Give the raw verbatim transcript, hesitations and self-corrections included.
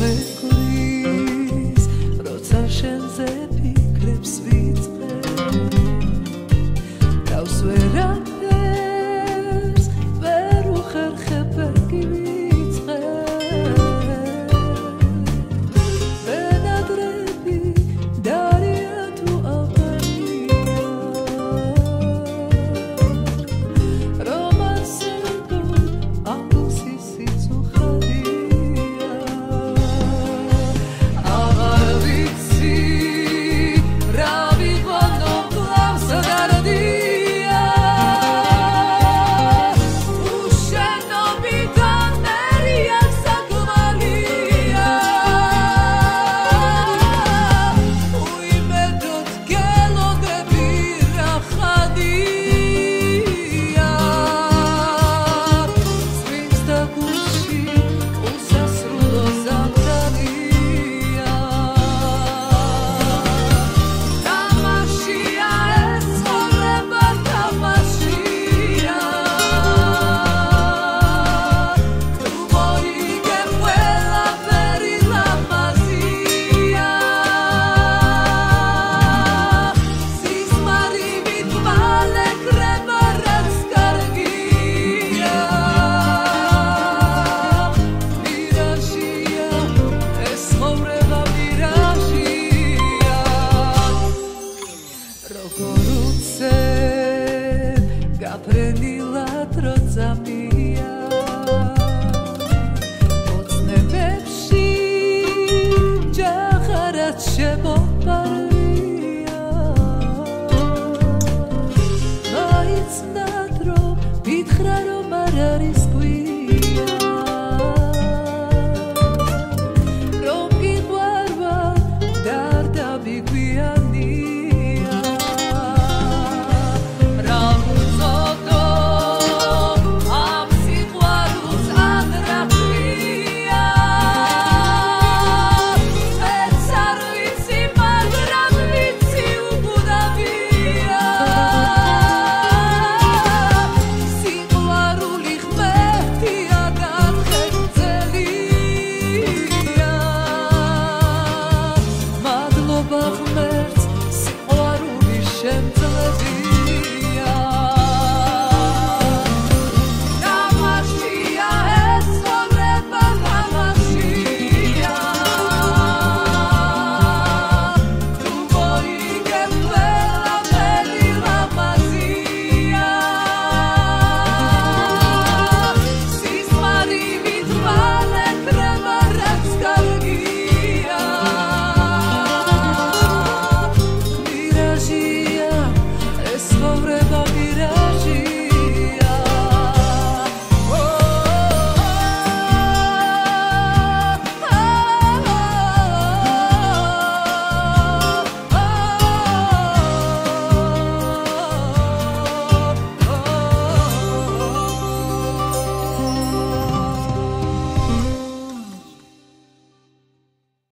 მეგრის როცა შენზე ფიქრებს ვიწყე თავს ვერაფერს ვერ უხერხებ ვერ გივიწყე ვენადრები დარია თუ აღარია რომანსებულ ახლს ისიც უხარია აღარ ვიცი რა ვიყო კლავს დარდია უშენობიდან მერია საკმარია უიმედოდ გელოდები რა ხადია წვიმს და გულში უსასრულო ზამთარია თამაშია ეს ცხოვრება თამაშია თუ მოიგებ ყველაფერი ლამაზია სიზმარივით მალე კრება რაც კარგია მირაჟია ეს ცხოვრება მირაჟია როგორ უცებ გაფრენილად რო წამია ოცნებებში ჯახარად შემოფარია მაინც ნადრო მითხრა რომ არ არის